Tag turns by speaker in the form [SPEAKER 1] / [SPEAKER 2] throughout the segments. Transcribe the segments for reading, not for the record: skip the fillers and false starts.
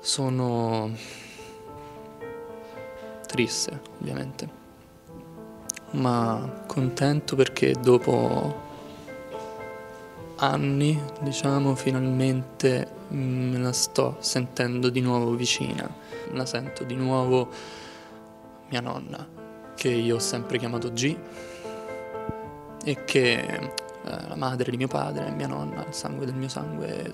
[SPEAKER 1] Sono triste, ovviamente, ma contento perché dopo anni, diciamo, finalmente me la sto sentendo di nuovo vicina. La sento di nuovo mia nonna, che io ho sempre chiamato G, e che la madre di mio padre, mia nonna, il sangue del mio sangue,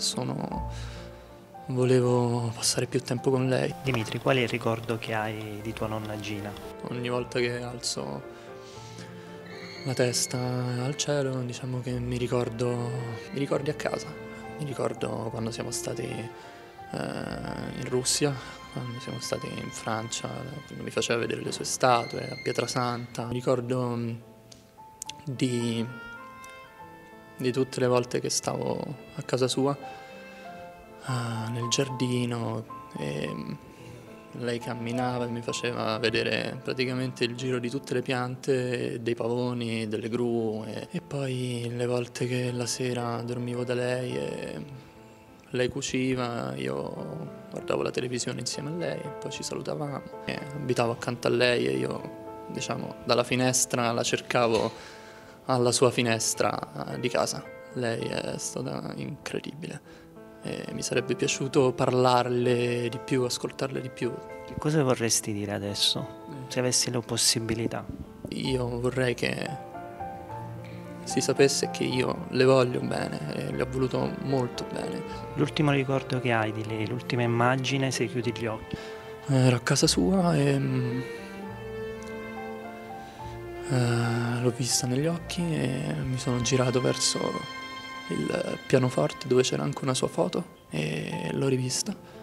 [SPEAKER 1] volevo passare più tempo con lei.
[SPEAKER 2] Dimitri, qual è il ricordo che hai di tua nonna Gina?
[SPEAKER 1] Ogni volta che alzo la testa al cielo, diciamo che mi ricordi a casa. Mi ricordo quando siamo stati in Russia, quando siamo stati in Francia, quando mi faceva vedere le sue statue a Pietrasanta. Mi ricordo di tutte le volte che stavo a casa sua, nel giardino, e lei camminava e mi faceva vedere praticamente il giro di tutte le piante, dei pavoni, delle gru, e poi le volte che la sera dormivo da lei e lei cuciva, io guardavo la televisione insieme a lei, poi ci salutavamo. E abitavo accanto a lei e io, diciamo, dalla finestra la cercavo alla sua finestra di casa. Lei è stata incredibile e mi sarebbe piaciuto parlarle di più, ascoltarle di più.
[SPEAKER 2] Che cosa vorresti dire adesso, se avessi la possibilità?
[SPEAKER 1] Io vorrei che si sapesse che io le voglio bene e le ho voluto molto bene.
[SPEAKER 2] L'ultimo ricordo che hai di lei, l'ultima immagine se chiudi gli occhi.
[SPEAKER 1] Ero a casa sua e l'ho vista negli occhi e mi sono girato verso il pianoforte dove c'era anche una sua foto e l'ho rivista.